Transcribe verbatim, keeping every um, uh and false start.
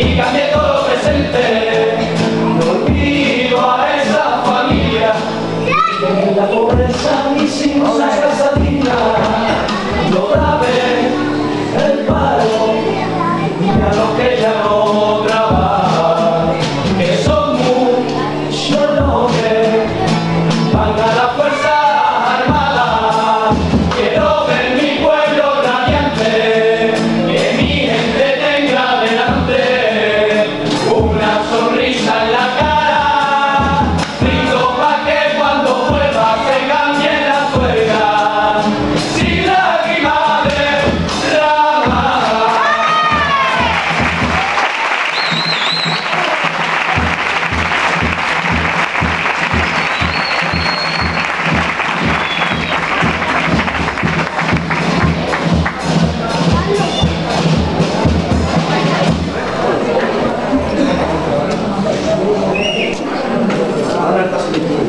y cambié todo lo presente. No olvido a esa familia que en la pobreza hicimos una casa digna. Lo grave, el paro y a los que ya no trabajan, que son muchos los que van a las fuerzas armadas. Quiero ver mi pueblo radiante, que mi gente tenga delante una sonrisa en la cara. Brindo pa' que cuando vuelva se cambie la tuerca, sin lágrimas de rama. Ahora estás